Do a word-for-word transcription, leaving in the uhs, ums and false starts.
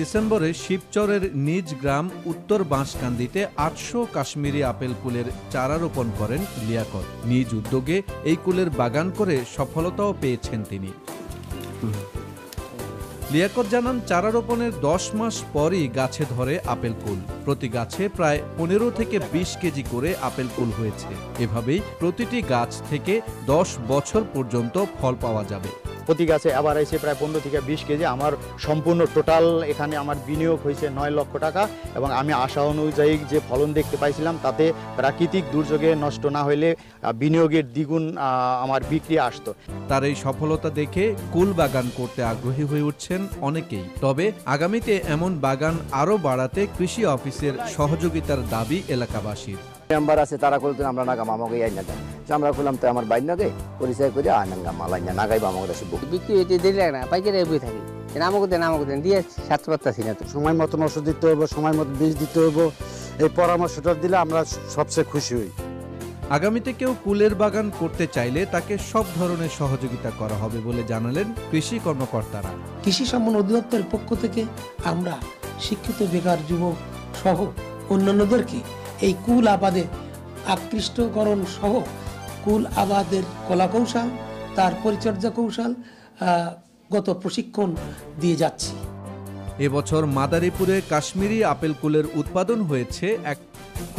ডিসেম্বরে শিবচরের নিজ গ্রাম উত্তর বাঁশকান্দিতে আটশো কাশ্মীরি আপেল কুলের চারা রোপণ করেন লিয়াকত। নিজ উদ্যোগে এই কুলের বাগান করে সফলতাও পেয়েছেন তিনি। লিয়াকত জানান, চারা রোপণের দশ মাস পরই গাছে ধরে আপেল কুল। প্রতি গাছে প্রায় পনেরো থেকে বিশ কেজি করে আপেল কুল হয়েছে। এভাবেই প্রতিটি গাছ থেকে দশ বছর পর্যন্ত ফল পাওয়া যাবে। প্রতি গাছে আবার এসে প্রায় পনেরো থেকে বিশ কেজি। আমার সম্পূর্ণ টোটাল এখানে আমার বিনিয়োগ হয়েছে নয় লক্ষ টাকা এবং আমি আশা অনুযায়ী যে ফলন দেখতে পাইছিলাম তাতে প্রাকৃতিক দুর্যোগে নষ্ট না হইলে বিনিয়োগের দ্বিগুণ আমার বিক্রি আসতো। তার এই সফলতা দেখে কুল বাগান করতে আগ্রহী হয়ে উঠছেন অনেকেই। তবে আগামীতে এমন বাগান আরও বাড়াতে কৃষি অফিসের সহযোগিতার দাবি এলাকাবাসীর। মেম্বার আছে তারা করতে আমরা নাগাম আমাকে আইনা দেন আমরা করলাম তো আমার বাইর নাগে পরিচয় করে আনাঙ্গা মালাইনা নাগাই বা আমাকে আসবো বিক্রি হইতে দিলে না পাইকারি বই থাকি আমাকে দেন আমাকে দেন দিয়ে সাতশো পারতাছি না। তো সময় মতন ওষুধ দিতে হইব, সময় মতো বীজ দিতে হইব। এই পরামর্শটা দিলে আমরা সবচেয়ে খুশি হই। আগামীতে কেউ কুলের বাগান করতে চাইলে তাকে সব ধরনের সহযোগিতা করা হবে বলে জানালেন কৃষি কর্মকর্তারা। কৃষি সম্মান অধিদপ্তরের পক্ষ থেকে আমরা শিক্ষিত বেকার যুবক সহ অন্যান্যদেরকে এই কুল আবাদে আকৃষ্টকরণ সহ কুল আবাদের কলা কৌশল, তার পরিচর্যা কৌশল গত প্রশিক্ষণ দিয়ে যাচ্ছি। এবছর মাদারীপুরে কাশ্মীরি আপেল কুলের উৎপাদন হয়েছে এক